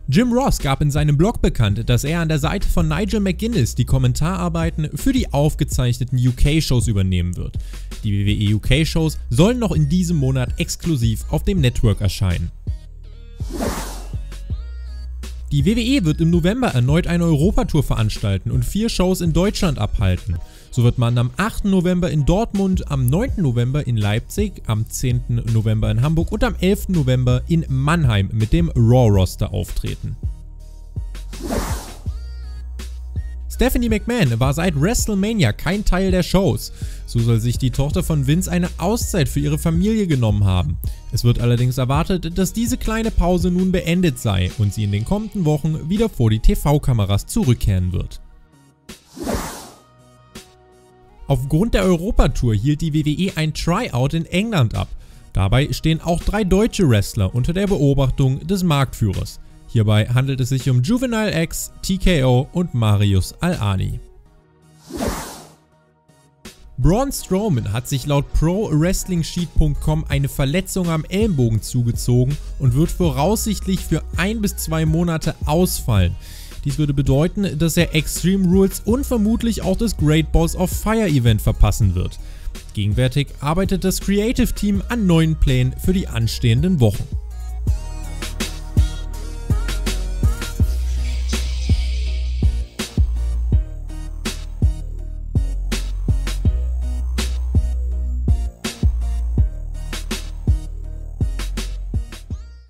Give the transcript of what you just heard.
Jim Ross gab in seinem Blog bekannt, dass er an der Seite von Nigel McGuinness die Kommentararbeiten für die aufgezeichneten UK-Shows übernehmen wird. Die WWE UK-Shows sollen noch in diesem Monat exklusiv auf dem Network erscheinen. Die WWE wird im November erneut eine Europatour veranstalten und 4 Shows in Deutschland abhalten. So wird man am 8. November in Dortmund, am 9. November in Leipzig, am 10. November in Hamburg und am 11. November in Mannheim mit dem Raw-Roster auftreten. Stephanie McMahon war seit WrestleMania kein Teil der Shows. So soll sich die Tochter von Vince eine Auszeit für ihre Familie genommen haben. Es wird allerdings erwartet, dass diese kleine Pause nun beendet sei und sie in den kommenden Wochen wieder vor die TV-Kameras zurückkehren wird. Aufgrund der Europatour hielt die WWE ein Tryout in England ab. Dabei stehen auch 3 deutsche Wrestler unter der Beobachtung des Marktführers. Hierbei handelt es sich um Juvenile X, TKO und Marius Al-Ani. Braun Strowman hat sich laut ProWrestlingSheet.com eine Verletzung am Ellenbogen zugezogen und wird voraussichtlich für 1 bis 2 Monate ausfallen. Dies würde bedeuten, dass er Extreme Rules und vermutlich auch das Great Balls of Fire Event verpassen wird. Gegenwärtig arbeitet das Creative Team an neuen Plänen für die anstehenden Wochen.